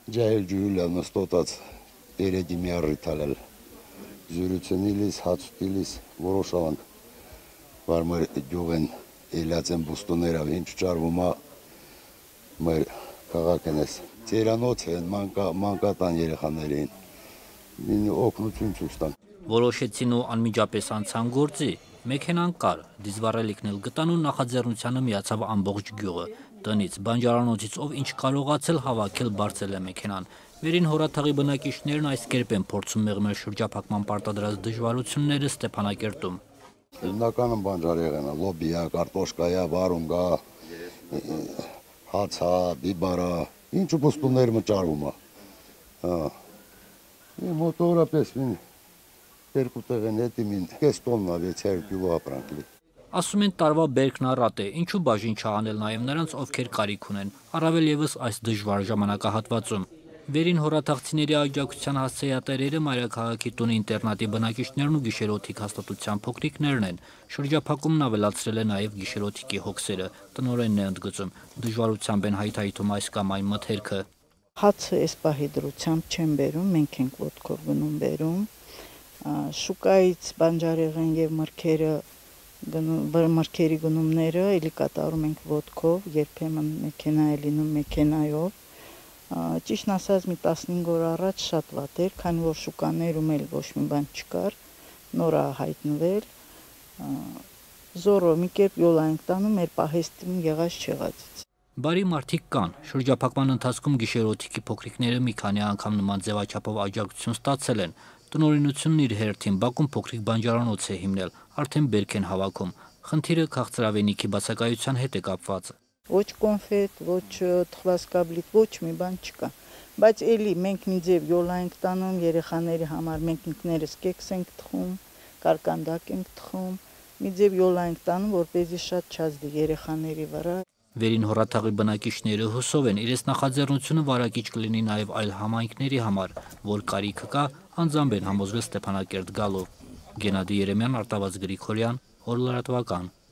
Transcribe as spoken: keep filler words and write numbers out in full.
Ջահել ջուլա նստոտած երեգի մի առիթալել զյուրությունիլիս հացուտիլիս որոշավանք որ մեր գյուղեն էլացեն բուստուներավ ինչ ճարվում է մեր քաղաքն էս ծերանոց են մանկա մանկատան երեխաներին մին օգնություն ցույց տան Որոշեցին ու անմիջապես անցան գործի մեքենան կար դիզվառելիքն էլ գտան ու նախաձեռնությանը միացավ ամբողջ գյուղը տնից բանջարանոցից ով ինչ կարողացել հավաքել բարձել է մեքենան Վերին հորաթաղի բնակիչներն այս կերպ են փորձում մեղմել շրջափակման պարտադրած դժվարությունները Ստեփանակերտում Հիմնականում բանջարեղենը լոբիա կարտոշկայա վարունգա հացա բիբարա ինչ բուստուներ մճարվում է հա մոտորապես մին երկու տեղեն հետի մին կես տոննա վեց հազար կիլո ապրանքլի Ասում են տարվա բերքն առատ է, ինչու բաժին չանել նաև նրանց, ովքեր կարիք ունեն, առավել ևս այս դժվար ժամանակահատվածում։ Վերին հորաթաղցիների աջակցության հասցեատերերը մայրաքաղաքի տունի ինտերնատի բնակիչներն ու գիշերօթիկ հաստատության փոքրիկներն են։ Շրջափակումն ավելացրել է նաև գիշերօթիկի հոգսերը, տնօրենն է ընդգծում, դժվարությամբ են հայթայթում այս կամ այն մթերքը։ Հացը այս պահի դրությամբ չեն բերում, մենք ենք ոտքով գնում բերում, շուկայից բանջարեղեն եւ մրգերը մրգերի գնումները էլի կատարում ենք ոտքով, երբեմն մեքենա է լինում մեքենայով Ճիշտն ասած մի տասնհինգ օր առաջ շատ վատ էր, քանի որ շուկաներում էլ ոչ մի բան չկար, նոր է հայտնվել, զորո մի կերպ յոլ ենք տանում մեր պահեստին եղած չեղածից։ Բարի մարդիկ կան, շրջափակման ընթացքում գիշերօթիկի փոքրիկները մի քանի անգամ նման ձևաչափով աջակցություն ստացել են, տնօրինությունն իր հերթին Բաքում փոքրիկ բանջարանոց է հիմնել, արդեն բերք են հավաքում, խնդիրը քաղցրավենիքի բացակայության հետ է կապված։ Ոչ կոնֆետ, ոչ թխվածքաբլիթ, ոչ մի բան չկա, բայց էլի մենք մի ձև յոլա ենք տանում երեխաների համար, մենք ինքներս կեքս ենք թխում, կարկանդակ ենք թխում, մի ձև յոլա ենք տանում, որպեսզի շատ չազդի երեխաների վրա։ Վերին հորաթաղի բնակիչները հուսով են, իրենց նախաձեռնությունը վարակիչ կլինի նաև այլ համայնքների համար, որ կարիքը կա, անձամբ են համոզվել Ստեփանակերտ գալու։ Գենադի Երեմյան, Արտավազդ Գրիգորյան, Օրլարատվական։